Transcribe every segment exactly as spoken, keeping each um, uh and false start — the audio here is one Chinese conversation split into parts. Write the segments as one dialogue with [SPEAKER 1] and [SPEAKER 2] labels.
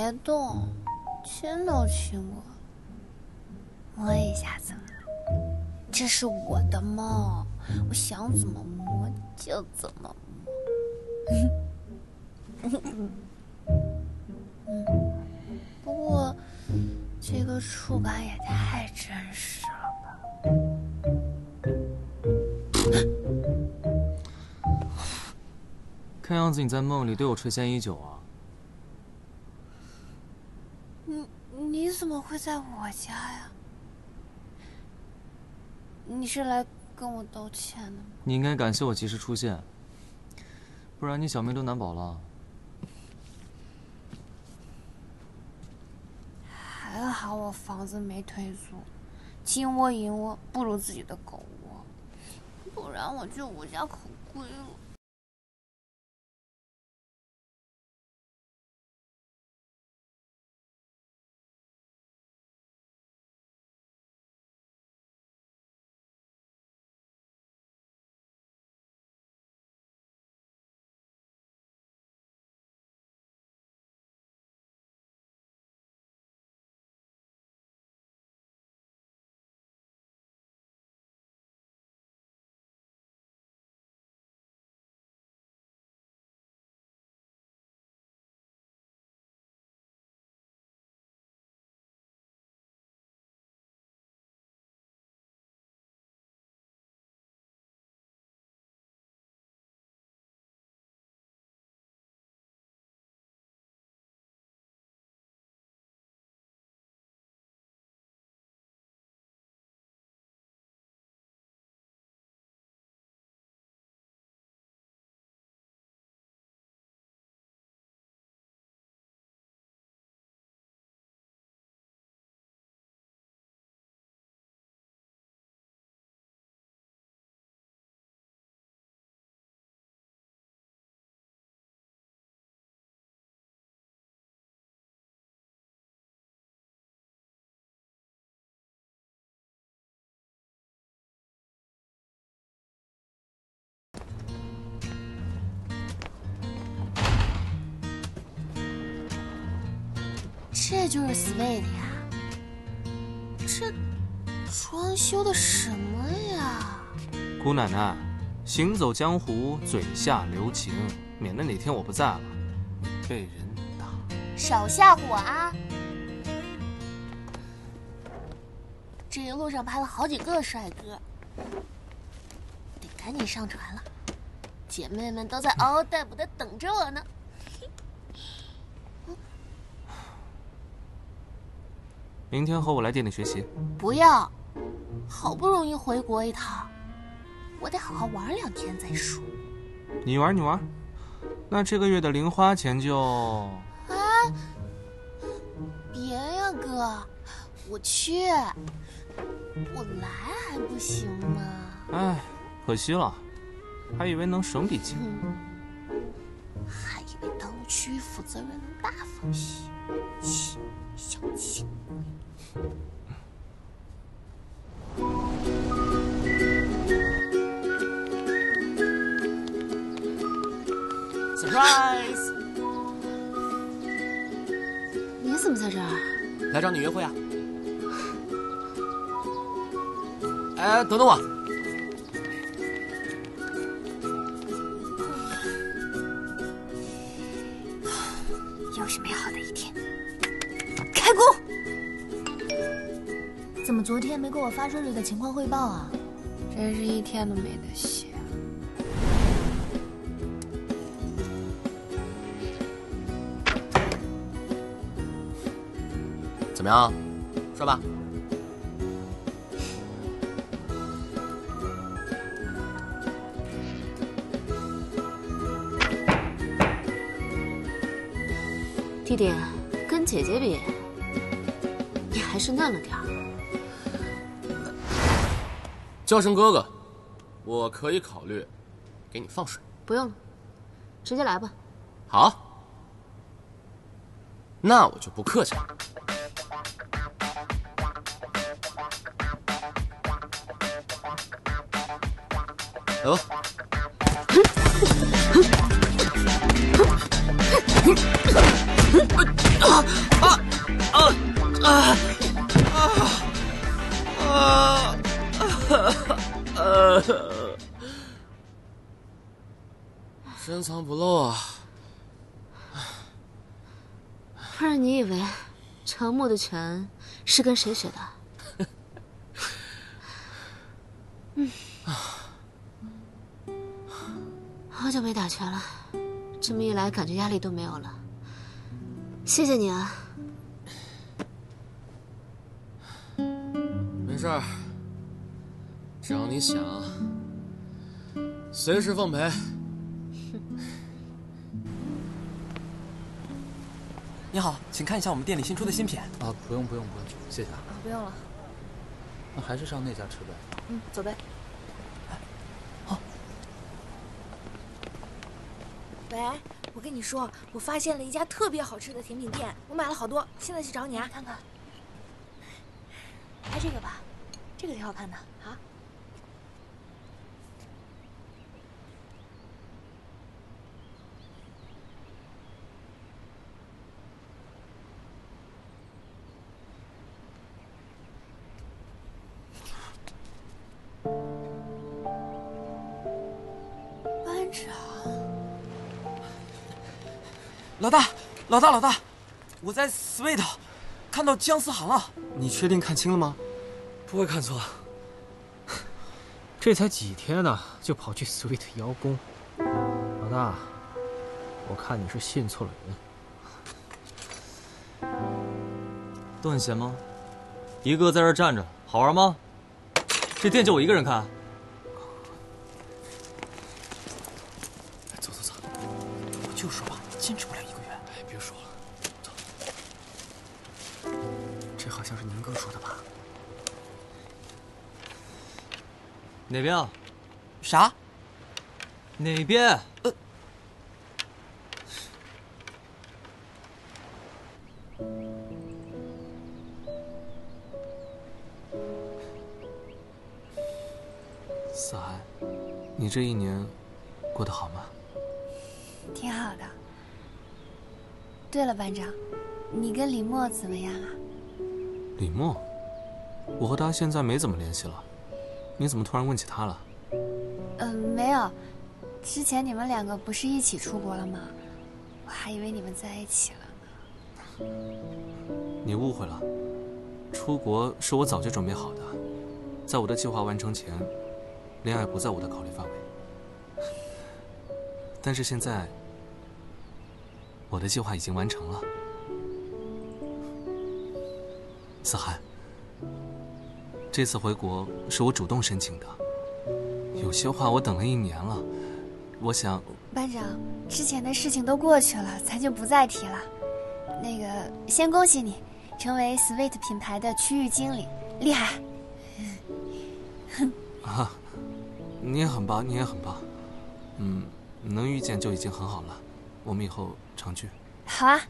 [SPEAKER 1] 别动，亲都亲过，摸一下怎么了？这是我的梦，我想怎么摸就怎么摸。嗯，不过这个触感也太真实了吧。
[SPEAKER 2] 看样子你在梦里对我垂涎已久啊！
[SPEAKER 1] 你你怎么会在我家呀？你是来跟我道歉的吗？
[SPEAKER 2] 你应该感谢我及时出现，不然你小命都难保了。
[SPEAKER 1] 还好我房子没退租，金窝银窝不如自己的狗窝，不然我就无家可归了。这就是 Sweet 呀，这装修的什么呀？
[SPEAKER 2] 姑奶奶，行走江湖，嘴下留情，免得哪天我不在了，你被人打。
[SPEAKER 1] 少吓唬我啊！这一路上拍了好几个帅哥，得赶紧上船了，姐妹们都在嗷嗷待哺的等着我呢。
[SPEAKER 2] 明天和我来店里学习。
[SPEAKER 1] 不要，好不容易回国一趟，我得好好玩两天再说。
[SPEAKER 2] 你玩你玩，那这个月的零花钱就……
[SPEAKER 1] 啊！别呀，哥，我去，我来还不行吗？
[SPEAKER 2] 哎，可惜了，还以为能省笔钱。
[SPEAKER 1] 嗯，还以为当区负责人能大方些，切，小气。
[SPEAKER 3] Surprise！
[SPEAKER 1] 你怎么在这儿？
[SPEAKER 3] 来找你约会啊！哎，等等我。
[SPEAKER 1] 又是美好的一天，开工！
[SPEAKER 4] 怎么昨天没给我发收拾的情况汇报啊？
[SPEAKER 1] 真是一天都没得写。
[SPEAKER 3] 怎么样？说吧。
[SPEAKER 4] 弟弟，跟姐姐比，你还是嫩了点儿。
[SPEAKER 3] 叫声哥哥，我可以考虑给你放水。
[SPEAKER 4] 不用了，直接来吧。
[SPEAKER 3] 好，那我就不客气了。来吧。 深藏不露啊！
[SPEAKER 4] 不然你以为程木的拳是跟谁学的？嗯，好久没打拳了，这么一来，感觉压力都没有了。谢谢你啊。
[SPEAKER 3] 没事儿，只要你想，随时奉陪。
[SPEAKER 5] 你好，请看一下我们店里新出的新品。
[SPEAKER 6] 啊，不用不用不用，谢谢啊。
[SPEAKER 4] 啊，不用了。
[SPEAKER 6] 那还是上那家吃呗。
[SPEAKER 4] 嗯，走呗。
[SPEAKER 5] 好。
[SPEAKER 7] 喂，我跟你说，我发现了一家特别好吃的甜品店，我买了好多，现在去找你啊。
[SPEAKER 1] 看看，拍这个吧，这个挺好看的啊。班长，
[SPEAKER 5] 老大，老大，老大，我在 Sweet 看到姜思涵了。
[SPEAKER 2] 你确定看清了吗？
[SPEAKER 5] 不会看错。这才几天呢，就跑去 Sweet 邀功。老大，我看你是信错了人。
[SPEAKER 8] 都很闲吗？一个在这站着，好玩吗？这店就我一个人看。
[SPEAKER 5] 走走走，我就说吧，坚持不了一个月。
[SPEAKER 2] 哎，别说了，走。
[SPEAKER 5] 这好像是宁哥说的吧？
[SPEAKER 8] 哪边啊？
[SPEAKER 5] 啥？
[SPEAKER 8] 哪边？
[SPEAKER 5] 呃。思涵，你这一年过得好吗？
[SPEAKER 1] 挺好的。对了，班长，你跟李默怎么样啊？
[SPEAKER 2] 李默，我和他现在没怎么联系了。你怎么突然问起他了？
[SPEAKER 1] 嗯，没有。之前你们两个不是一起出国了吗？我还以为你们在一起了呢。
[SPEAKER 2] 你误会了，出国是我早就准备好的，在我的计划完成前，恋爱不在我的考虑范围。但是现在，我的计划已经完成了。思涵，这次回国是我主动申请的，有些话我等了一年了，我想……
[SPEAKER 1] 班长，之前的事情都过去了，咱就不再提了。那个，先恭喜你成为 Sweet 品牌的区域经理，厉害！
[SPEAKER 2] 啊，你也很棒，你也很棒。嗯，能遇见就已经很好了，我们以后常聚。
[SPEAKER 1] 好啊。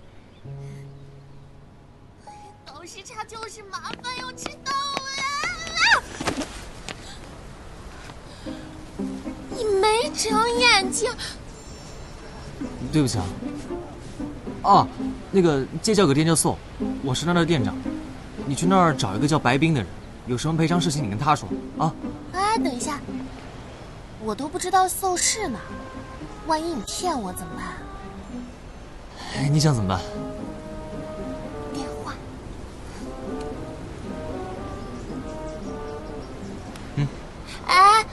[SPEAKER 7] 倒时差就是麻烦，又迟到了。你没长眼睛。
[SPEAKER 8] 对不起啊。啊，那个街角有个店叫 Zhou， 我是那儿的店长，你去那儿找一个叫白冰的人，有什么赔偿事情你跟他说啊。
[SPEAKER 7] 哎，等一下，我都不知道Zhou是哪，万一你骗我怎么办？
[SPEAKER 8] 哎，你想怎么办？
[SPEAKER 7] 电话。
[SPEAKER 8] 嗯。
[SPEAKER 7] 哎。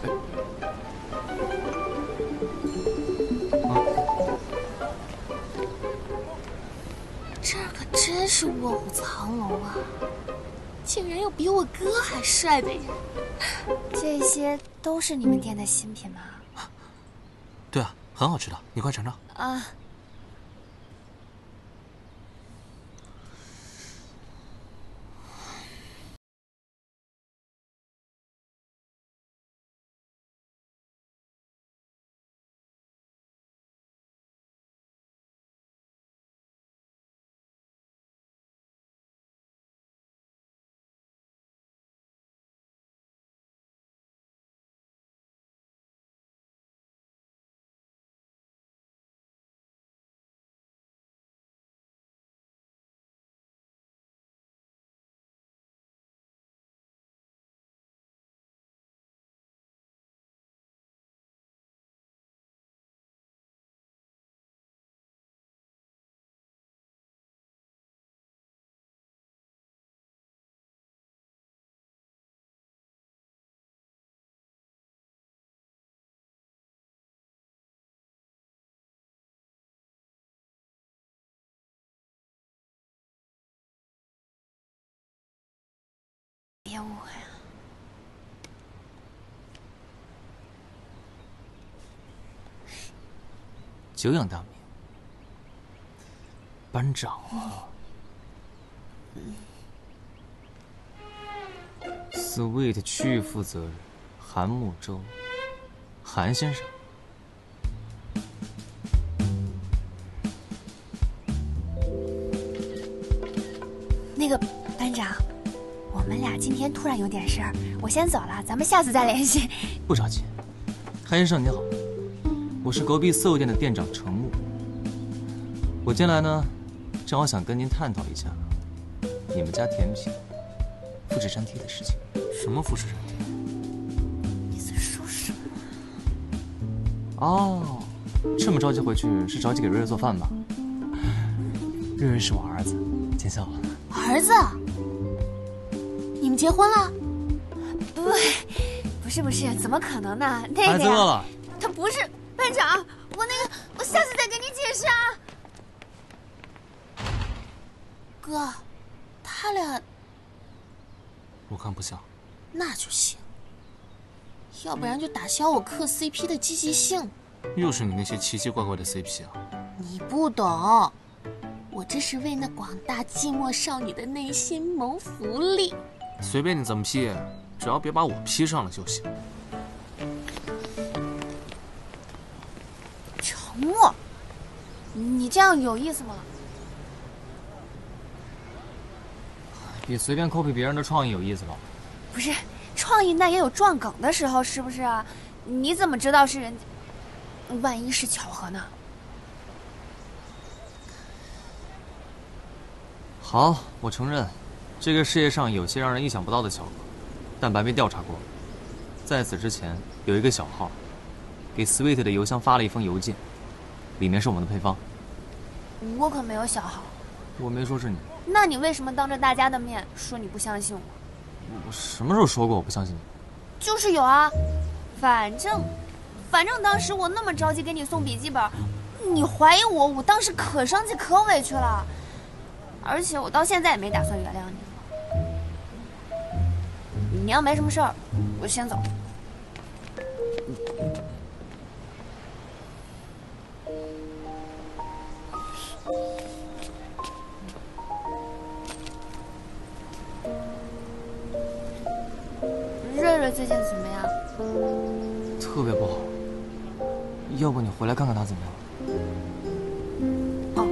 [SPEAKER 7] 这可真是卧虎藏龙啊！竟然有比我哥还帅的人。
[SPEAKER 1] 这些都是你们店的新品吗？
[SPEAKER 2] 对啊，很好吃的，你快尝尝。
[SPEAKER 1] 啊。 别误会啊。
[SPEAKER 8] 久仰大名，班长啊。Sweet 区域负责人韩木舟，韩先生。
[SPEAKER 1] 那个班长，我们俩今天突然有点事儿，我先走了，咱们下次再联系。
[SPEAKER 8] 不着急，韩先生你好，我是隔壁色物店的店长程木。我进来呢，正好想跟您探讨一下你们家甜品复制粘贴的事情。
[SPEAKER 2] 什么复制粘贴？
[SPEAKER 1] 你在说什么？
[SPEAKER 8] 哦，这么着急回去是着急给瑞瑞做饭吧？瑞瑞是我儿子，见笑了。
[SPEAKER 7] 儿子，你们结婚了？
[SPEAKER 1] 不，不是不是，怎么可能呢？那个
[SPEAKER 8] 孩子饿了。
[SPEAKER 1] 他不是班长，我那个，我下次再给你解释啊。
[SPEAKER 7] 哥，他俩
[SPEAKER 2] 我看不像。
[SPEAKER 7] 那就行，要不然就打消我磕 C P 的积极性。
[SPEAKER 2] 又是你那些奇奇怪怪的 C P 啊！
[SPEAKER 7] 你不懂，我这是为那广大寂寞少女的内心谋福利。
[SPEAKER 2] 随便你怎么批，只要别把我批上了就行。
[SPEAKER 1] 程木，你这样有意思吗？
[SPEAKER 8] 比随便 copy 别人的创意有意思吧？
[SPEAKER 1] 不是，创意那也有撞梗的时候，是不是啊？你怎么知道是人家？万一是巧合呢？
[SPEAKER 8] 好，我承认，这个世界上有些让人意想不到的巧合，但白没调查过。在此之前，有一个小号给 Sweet 的邮箱发了一封邮件，里面是我们的配方。
[SPEAKER 1] 我可没有小号。
[SPEAKER 8] 我没说是你。
[SPEAKER 1] 那你为什么当着大家的面说你不相信我？
[SPEAKER 8] 我什么时候说过我不相信你？
[SPEAKER 1] 就是有啊，反正，反正当时我那么着急给你送笔记本，你怀疑我，我当时可生气可委屈了，而且我到现在也没打算原谅你。你要没什么事儿，我先走。瑞瑞最近怎么样？
[SPEAKER 8] 特别不好，要不你回来看看他怎么样？
[SPEAKER 1] 哦。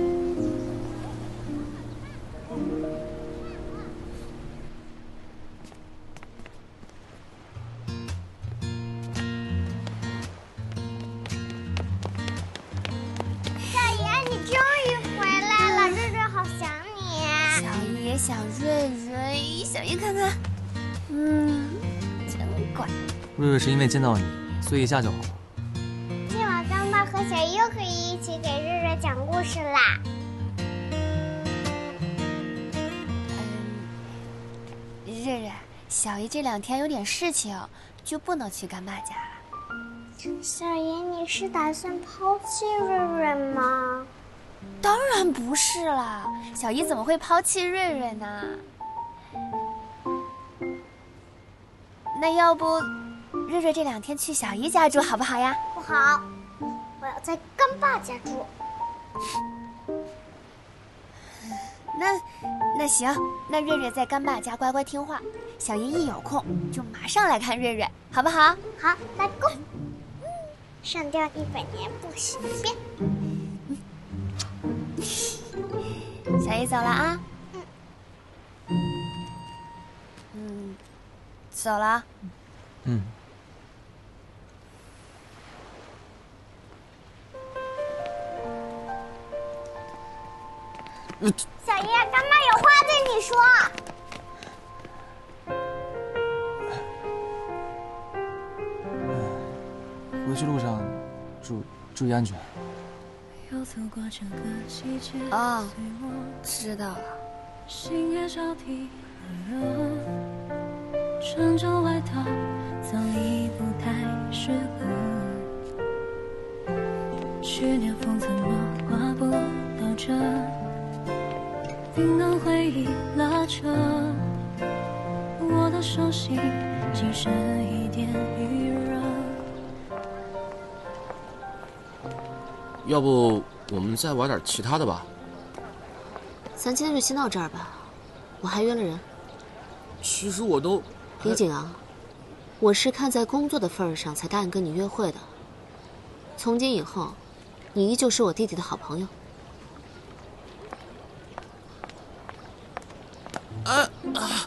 [SPEAKER 9] 小爷，你终于回来了，瑞瑞好想你。
[SPEAKER 1] 小姨也想瑞瑞，小姨看看，嗯。乖，
[SPEAKER 8] 瑞瑞是因为见到你，所以一下就好了。
[SPEAKER 9] 今晚干爸和小姨又可以一起给瑞瑞讲故事啦。
[SPEAKER 1] 嗯，瑞瑞，小姨这两天有点事情，就不能去干爸家了。
[SPEAKER 9] 小姨，你是打算抛弃瑞瑞吗？
[SPEAKER 1] 当然不是啦，小姨怎么会抛弃瑞瑞呢？那要不，瑞瑞这两天去小姨家住好不好呀？
[SPEAKER 9] 不好，我要在干爸家住。
[SPEAKER 1] 那，那行，那瑞瑞在干爸家乖乖听话，小姨一有空就马上来看瑞瑞，好不好？
[SPEAKER 9] 好，来go。上吊一百年不许变。
[SPEAKER 1] 小姨走了啊。嗯，走了。
[SPEAKER 8] 嗯。
[SPEAKER 9] 小姨，干妈有话对你说。
[SPEAKER 8] 回去路上，注注意安全。
[SPEAKER 1] 哦，知道了。
[SPEAKER 10] 星夜交替而热，穿着外套早已不太适合。去年风怎么刮不到这，冰冷回忆拉扯，我的熟悉，即使一点预热。
[SPEAKER 3] 要不我们再玩点其他的吧？
[SPEAKER 4] 咱今天就先到这儿吧，我还约了人。
[SPEAKER 3] 其实我都……
[SPEAKER 4] 李景昂，我是看在工作的份上才答应跟你约会的。从今以后，你依旧是我弟弟的好朋友。
[SPEAKER 3] 啊啊！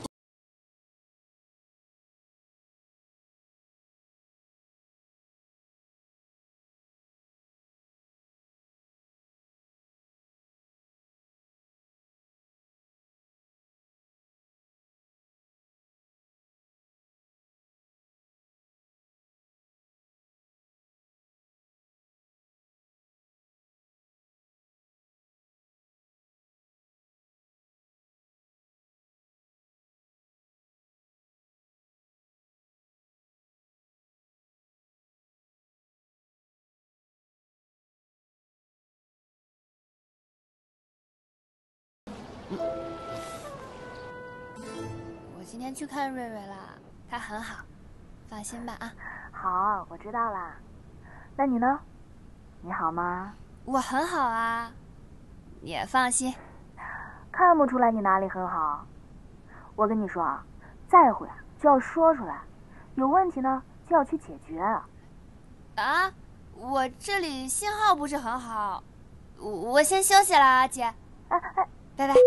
[SPEAKER 1] 我今天去看瑞瑞了，他很好，放心吧啊。
[SPEAKER 11] 好，我知道啦。那你呢？你好吗？
[SPEAKER 1] 我很好啊，也放心。
[SPEAKER 11] 看不出来你哪里很好。我跟你说啊，在乎呀就要说出来，有问题呢就要去解决。
[SPEAKER 1] 啊，我这里信号不是很好，我我先休息了啊，姐。
[SPEAKER 11] 哎哎，
[SPEAKER 1] 拜拜。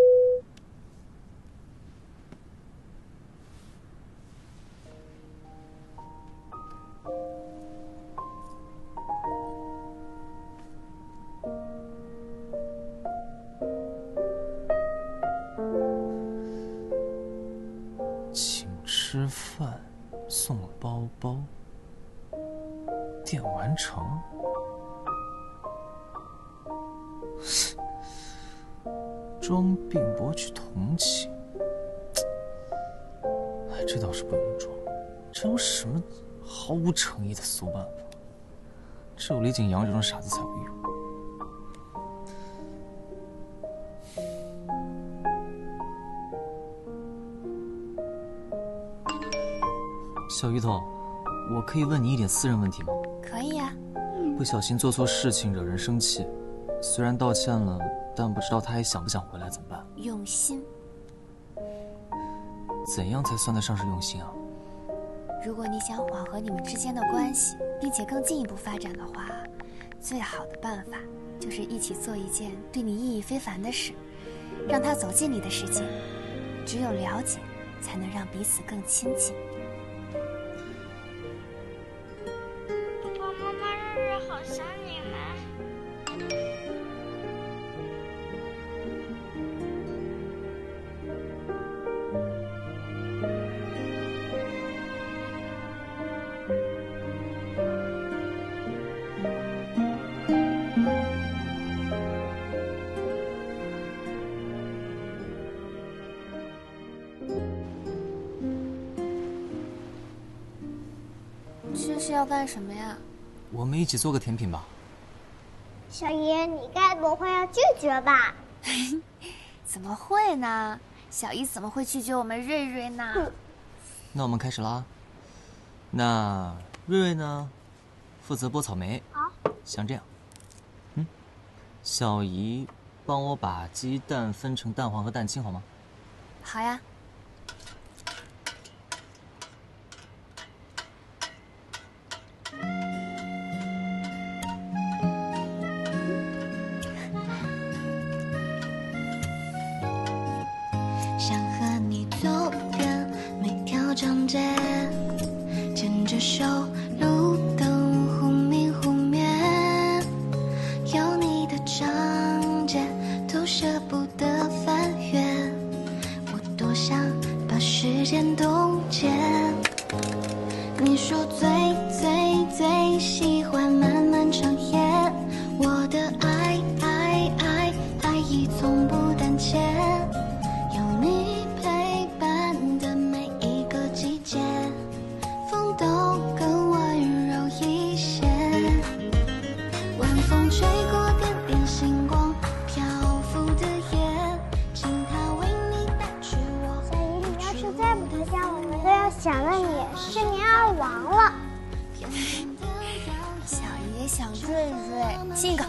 [SPEAKER 8] 请吃饭，送包包，店完成。装病博取同情，哎，这倒是不用装。这有什么毫无诚意的馊办法？只有李景阳这种傻子才会用。小鱼头，我可以问你一点私人问题吗？
[SPEAKER 1] 可以啊。
[SPEAKER 8] 不小心做错事情惹人生气，虽然道歉了，但不知道他还想不想回来怎么办？
[SPEAKER 1] 用心。
[SPEAKER 8] 怎样才算得上是用心啊？
[SPEAKER 1] 如果你想缓和你们之间的关系，并且更进一步发展的话，最好的办法就是一起做一件对你意义非凡的事，让他走进你的世界。只有了解，才能让彼此更亲近。
[SPEAKER 9] 爸爸妈妈，日日好想你们。
[SPEAKER 1] 这是要干什么呀？
[SPEAKER 8] 我们一起做个甜品吧。
[SPEAKER 9] 小姨，你该不会要拒绝吧？
[SPEAKER 1] 怎么会呢？小姨怎么会拒绝我们瑞瑞呢？
[SPEAKER 8] 那我们开始啦。那瑞瑞呢，负责剥草莓。
[SPEAKER 9] 好。
[SPEAKER 8] 像这样。嗯，小姨帮我把鸡蛋分成蛋黄和蛋清好吗？
[SPEAKER 1] 好呀。
[SPEAKER 10] 想和你走遍每条长街，牵着手，路灯忽明忽灭，有你的章节都舍不得翻阅，我多想把时间冻结。你说最最最喜欢漫漫长夜，我的爱爱爱爱意从不胆怯，有你陪伴的每一个季节，风都更温柔一些。晚风吹过点点星光，漂浮的夜，请它为你带去我。
[SPEAKER 9] 小姨，你要是再不脱下我们你，是你二王了。
[SPEAKER 1] 小爷想瑞瑞，亲一个。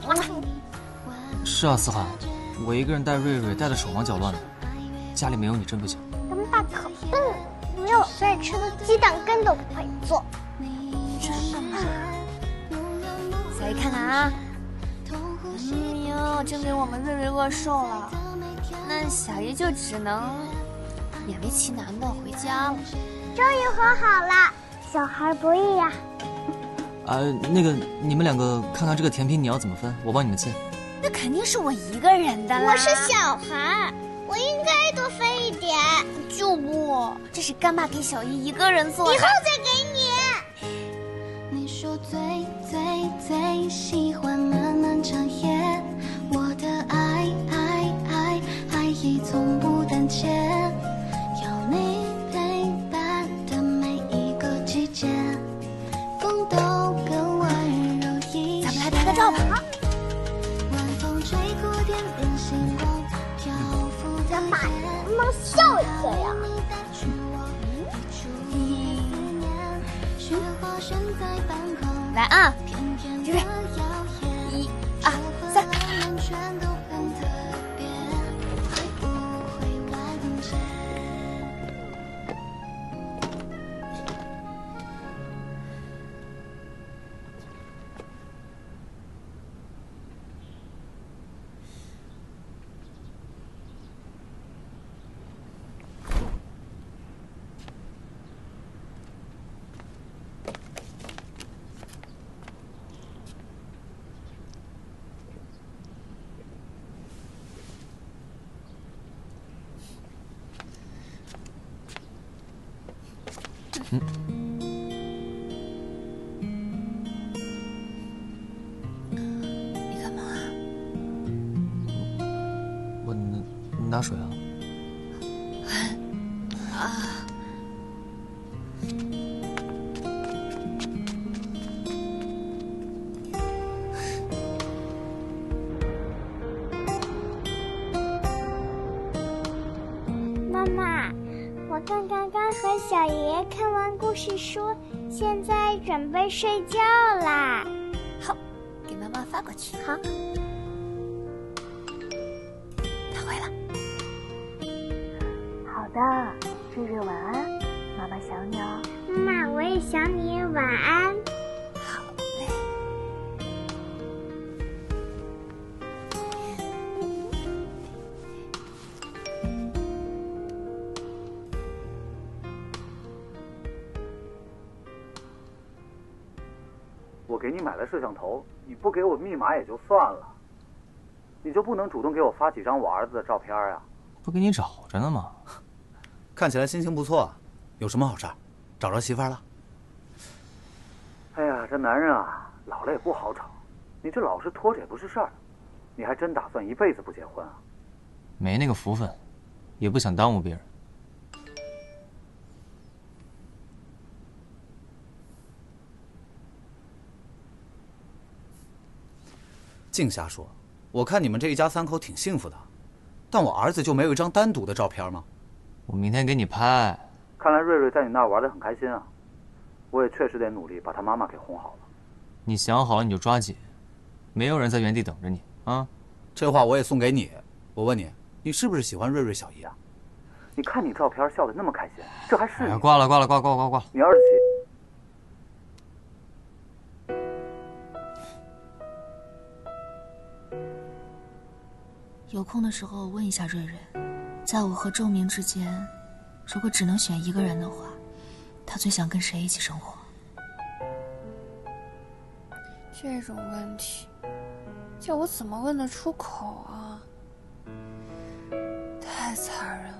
[SPEAKER 8] 是啊，思涵，我一个人带瑞瑞带的手忙脚乱的，家里没有你真不行。
[SPEAKER 9] 咱们爸可笨了，连我最爱吃的鸡蛋羹都不会做。
[SPEAKER 1] 真的吗？小爷看看啊。哎呦，真给我们瑞瑞饿瘦了，那小爷就只能勉为其难的回家了。
[SPEAKER 9] 终于和好了，小孩不易呀。
[SPEAKER 8] 啊，那个你们两个看看这个甜品你要怎么分，我帮你们切。
[SPEAKER 1] 那肯定是我一个人的啦。
[SPEAKER 9] 我是小孩，我应该多分一点。
[SPEAKER 1] 就不，这是干妈给小爷一个人做的。
[SPEAKER 9] 以后再给你。
[SPEAKER 10] 你说最最最喜欢漫漫长夜，我的爱爱爱爱意从不胆怯，有你陪伴的每一个季节，风都更温柔一些。
[SPEAKER 1] 咱们来拍个照吧啊！
[SPEAKER 10] 晚风吹过点点星光，漂浮在
[SPEAKER 9] 咱爸能不能笑一下呀？
[SPEAKER 1] 来啊，这边，一、二、三。
[SPEAKER 8] 嗯，
[SPEAKER 1] 你干嘛？
[SPEAKER 8] 我拿拿水啊。
[SPEAKER 1] 啊。
[SPEAKER 9] 妈妈，我刚刚刚和小爷爷看完故事书，现在准备睡觉啦。
[SPEAKER 1] 好，给妈妈发过去。
[SPEAKER 9] 好。
[SPEAKER 1] 他回了。
[SPEAKER 11] 好的，瑞瑞晚安，妈妈想你哦。
[SPEAKER 9] 妈妈，我也想你，晚安。
[SPEAKER 1] 好嘞。
[SPEAKER 12] 我给你买了摄像头，你不给我密码也就算了，你就不能主动给我发几张我儿子的照片啊？
[SPEAKER 8] 不给你找着呢吗？
[SPEAKER 6] 看起来心情不错，有什么好事？找着媳妇了？
[SPEAKER 12] 哎呀，这男人啊，老了也不好找，你这老是拖着也不是事儿，你还真打算一辈子不结婚啊？
[SPEAKER 8] 没那个福分，也不想耽误别人。
[SPEAKER 6] 净瞎说！我看你们这一家三口挺幸福的，但我儿子就没有一张单独的照片吗？
[SPEAKER 8] 我明天给你拍。
[SPEAKER 12] 看来瑞瑞在你那儿玩得很开心啊，我也确实得努力把他妈妈给哄好了。
[SPEAKER 8] 你想好了你就抓紧，没有人在原地等着你啊！
[SPEAKER 6] 这话我也送给你。我问你，你是不是喜欢瑞瑞小姨啊？
[SPEAKER 12] 你看你照片笑得那么开心，这还是你？
[SPEAKER 8] 哎呀，挂了挂了挂挂挂挂！
[SPEAKER 12] 你儿子媳。
[SPEAKER 7] 有空的时候问一下瑞瑞，在我和周明之间，如果只能选一个人的话，他最想跟谁一起生活？
[SPEAKER 1] 这种问题，叫我怎么问得出口啊？太残忍了。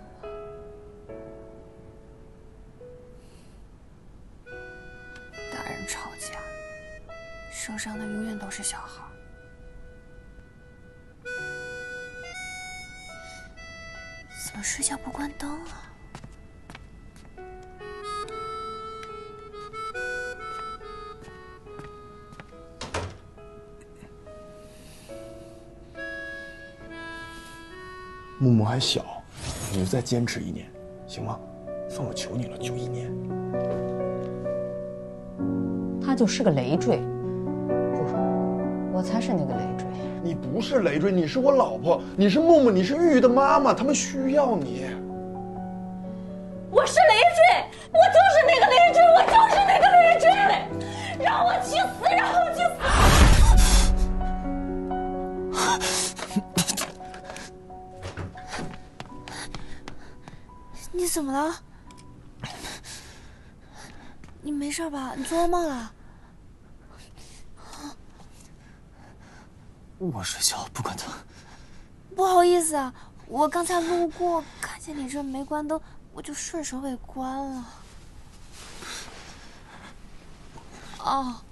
[SPEAKER 1] 大人吵架，受伤的永远都是小孩。怎么睡觉不关灯啊？
[SPEAKER 13] 木木还小，你就再坚持一年，行吗？ 凤儿求你了，就一年。
[SPEAKER 14] 他就是个累赘，不，我才是那个累赘。
[SPEAKER 13] 你不是累赘，你是我老婆，你是木木，你是玉玉的妈妈，他们需要你。
[SPEAKER 14] 我是累赘，我就是那个累赘，我就是那个累赘，让我去死，让我去
[SPEAKER 1] 死！你怎么了？你没事吧？你做噩梦了？
[SPEAKER 2] 我睡觉不关灯。
[SPEAKER 1] 不好意思啊，我刚才路过，看见你这没关灯，我就顺手给关了。哦。